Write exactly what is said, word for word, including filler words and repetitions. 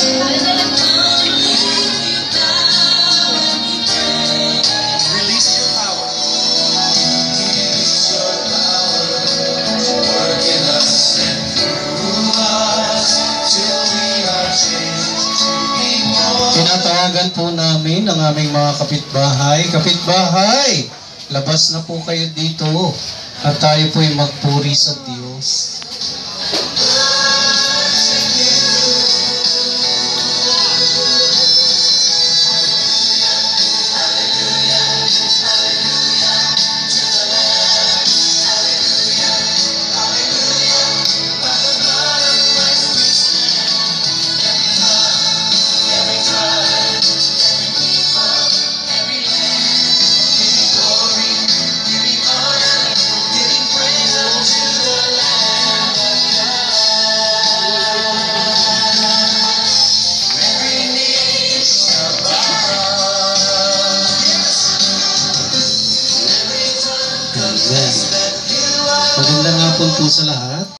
Release your power. Release your power. Work in us and through us till we are changed to be more. Tinatawagan po namin ang aming mga kapitbahay. Kapitbahay, labas na po kayo dito at tayo po'y magpuri sa Diyos. Magandang hapon po sa lahat.